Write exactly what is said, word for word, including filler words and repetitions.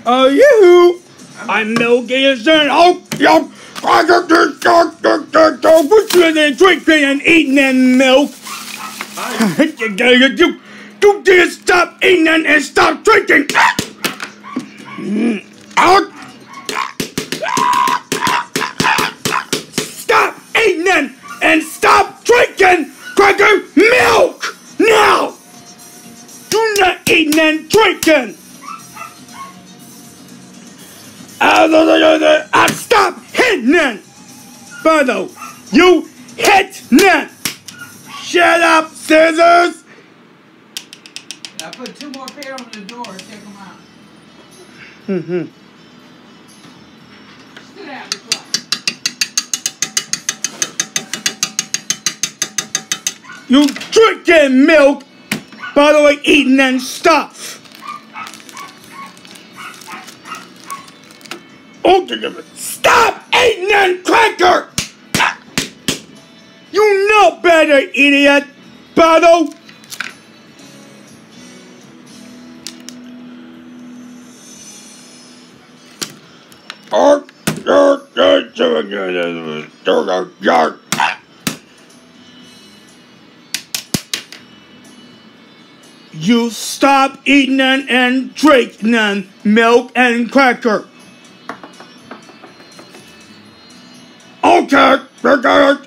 Oh, you! I'm milking and saying, oh, yo, I got this dog, dog, dog, dog, what's you and drinking and eating that milk? You, you just stop eating and stop drinking! Out! Stop eating and stop drinking cracker milk! Now! Do not eating and drinking! I stop hitting! Brother, you hitting! Shut up, scissors! I put two more pair on the door. Check them out. Mm-hmm. Sit down, be quiet. You drinking milk, by the way, eating and stuff. Oh, stop eating and cracker! You know better, idiot, Bottle. You stop eating and drinking milk and cracker. Okay.